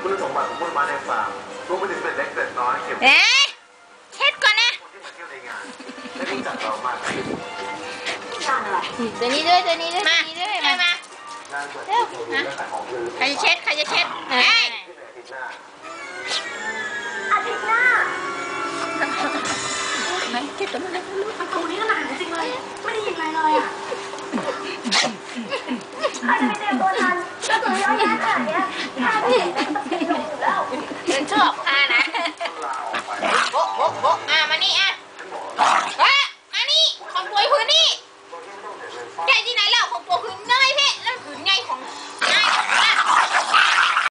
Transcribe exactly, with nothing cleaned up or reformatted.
คุณสมบัติของต้นไม้ในฟาร์มรวมไปถึงเป็ดเล็กเป็ดน้อยเก็บเอ๊ะเช็ดก่อนนะที่มาเที่ยวในงานและรู้จักเรามากขึ้นตัวนี้ด้วยตัวนี้ด้วยมานี้ด้วยมามางานเปิดตัวนะใครจะเช็ดใครจะเช็ดเฮ้ยอาทิตย์หน้าไม่เช็ดตัวนั้นลูก